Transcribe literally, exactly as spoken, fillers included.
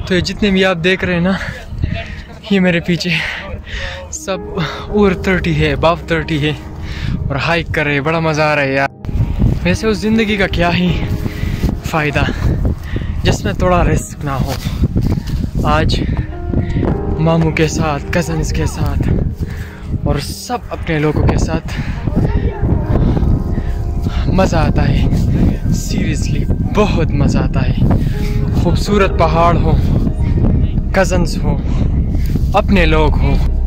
तो ये जितने भी आप देख रहे हैं ना, ये मेरे पीछे सब ओवर थर्टी है, अबव थर्टी है और हाइक कर रहे हैं। बड़ा मज़ा आ रहा है यार। वैसे उस ज़िंदगी का क्या ही फ़ायदा जिसमें थोड़ा रिस्क ना हो। आज मामू के साथ, कज़न्स के साथ और सब अपने लोगों के साथ मज़ा आता है। सीरियसली बहुत मज़ा आता है। खूबसूरत पहाड़ हो, कज़न्स हो, अपने लोग हो।